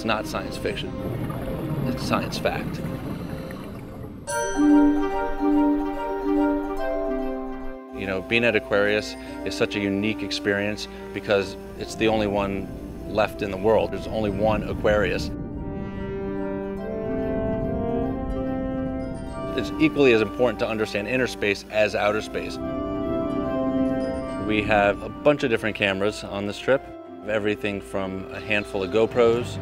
It's not science fiction. It's science fact. You know, being at Aquarius is such a unique experience because it's the only one left in the world. There's only one Aquarius. It's equally as important to understand inner space as outer space. We have a bunch of different cameras on this trip. Everything from a handful of GoPros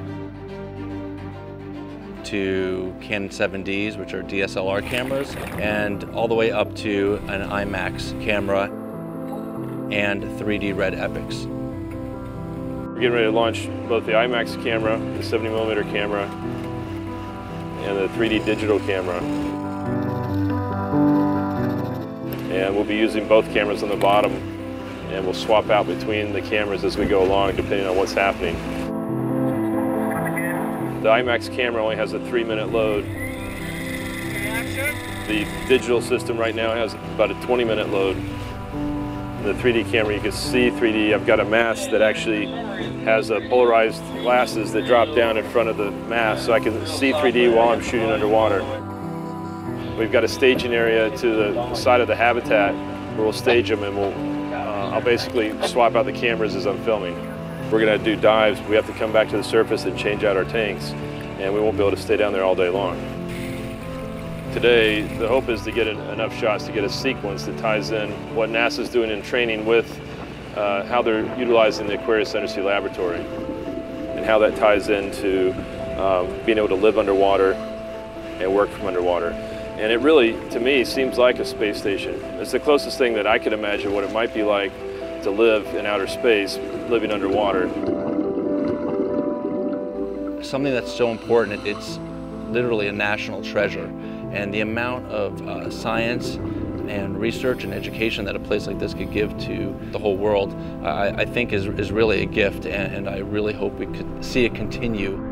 to Canon 7Ds, which are DSLR cameras, and all the way up to an IMAX camera and 3D Red Epics. We're getting ready to launch both the IMAX camera, the 70mm camera, and the 3D digital camera. And we'll be using both cameras on the bottom, and we'll swap out between the cameras as we go along, depending on what's happening. The IMAX camera only has a 3-minute load. The digital system right now has about a 20-minute load. The 3D camera, you can see 3D. I've got a mast that actually has polarized glasses that drop down in front of the mast, so I can see 3D while I'm shooting underwater. We've got a staging area to the side of the habitat where we'll stage them, and I'll basically swap out the cameras as I'm filming. We're going to do dives. We have to come back to the surface and change out our tanks, and we won't be able to stay down there all day long. Today, the hope is to get enough shots to get a sequence that ties in what NASA's doing in training with how they're utilizing the Aquarius Undersea Laboratory, and how that ties into being able to live underwater and work from underwater. And it really, to me, seems like a space station. It's the closest thing that I could imagine what it might be like to live in outer space, living underwater. Something that's so important, it's literally a national treasure. And the amount of science and research and education that a place like this could give to the whole world, I think is really a gift, and I really hope we could see it continue.